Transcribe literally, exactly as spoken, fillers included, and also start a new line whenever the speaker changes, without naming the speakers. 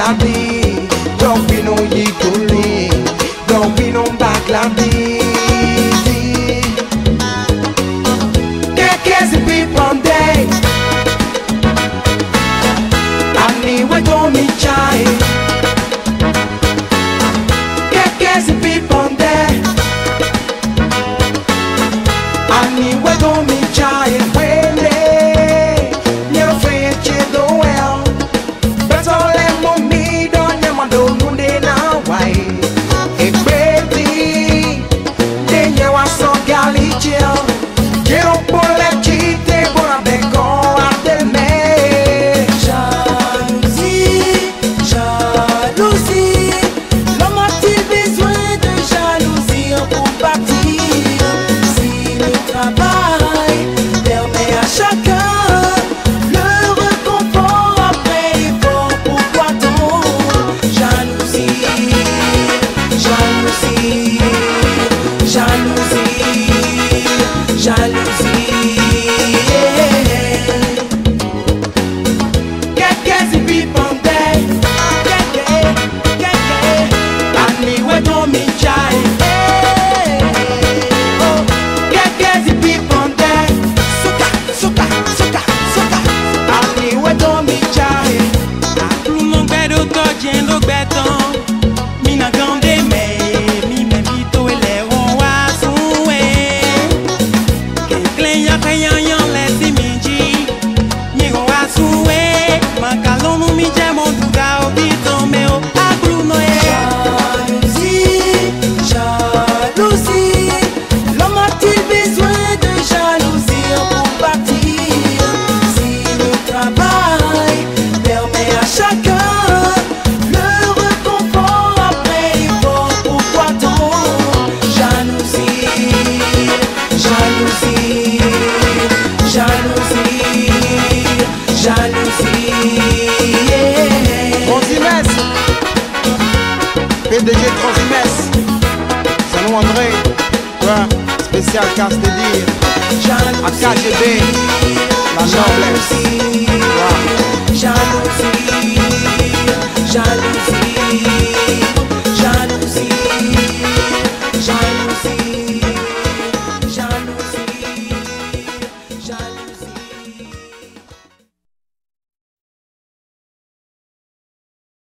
bagladi, don't be no yikuli, don't be no bagladi. Kekezi people day, ani we do mi chai. Kekezi people day, ani we do mi chai.
P D G Transimès, c'est nous André, ouais, spécial casse de dire, à K G B, la noblesse.